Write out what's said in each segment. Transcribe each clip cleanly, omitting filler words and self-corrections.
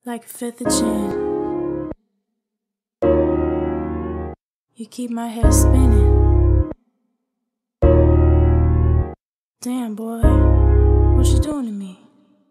like a fifth of gin. You keep my head spinning. Damn, boy, what you doing to me?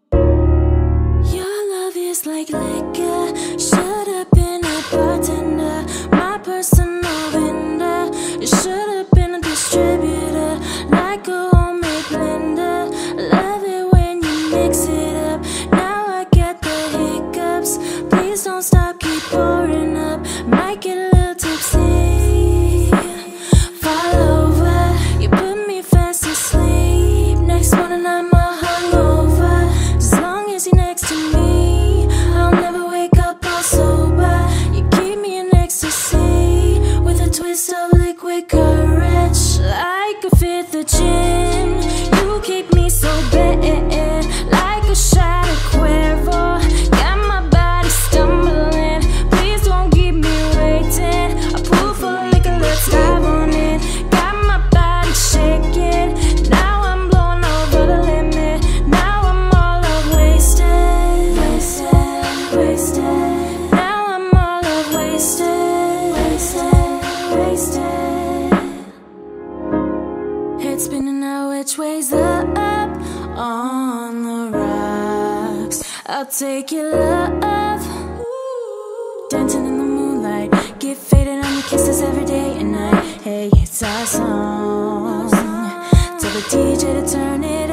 Your love is like liquor. Should have been a bartender, my personal vendor. You should have been a distributor, like a homemade blender. Love it when you mix it up. Now I get the hiccups. Please don't stop, keep pouring up. Might get a little tipsy. Fall over, you put me fast asleep. Next morning I'm all hungover. As long as you're next to me, I'll never wake up all sober. You keep me in ecstasy with a twist of liquid courage, like a fifth of gin. You keep me so bad, like a shot of Cuervo. Got my body stumbling. Please don't keep me waiting. A pool full of liquor, let's dive on it. Got my body shaking. Now I'm blowing over the limit. Now I'm all up wasted, wasted, wasted. Now I'm all up wasted, wasted, wasted. Head spinning out which way's up on the rocks. I'll take your love, dancing in the moonlight. Get faded on your kisses every day and night. Hey, it's our song. Tell the DJ to turn it